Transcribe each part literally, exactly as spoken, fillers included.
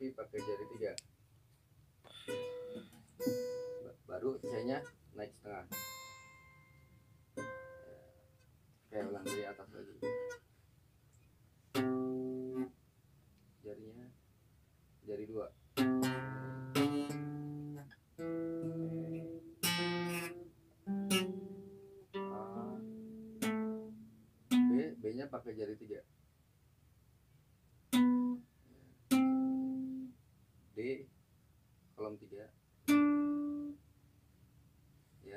tapi pakai jari tiga. Baru sisanya naik setengah. Kayak ulang dari atas lagi. Jarinya jari dua. A, B, B nya pakai jari tiga. D kolom tiga ya.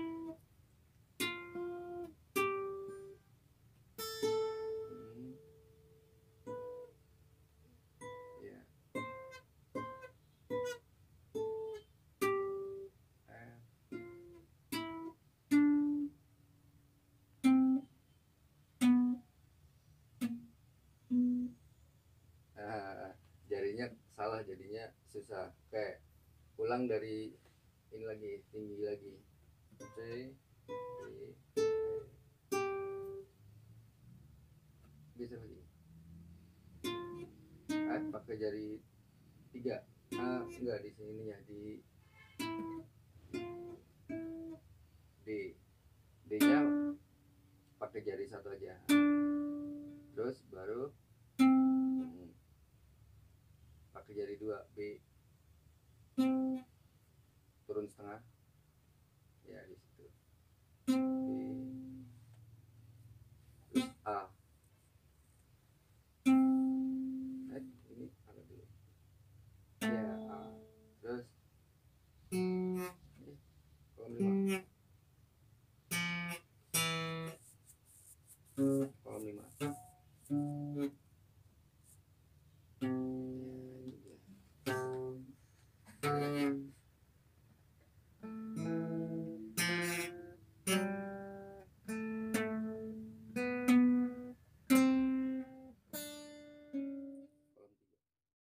Hmm. Ya. Nah, jarinya salah, jadinya susah. Kayak ulang dari ini lagi, tinggi lagi. C, E, bisa lagi. F pakai jari tiga. Ah, enggak di sini ya, di D. D nya pakai jari satu aja. Terus baru hmm, pakai jari dua, B. Turun setengah. Ya di situ. B. Terus A.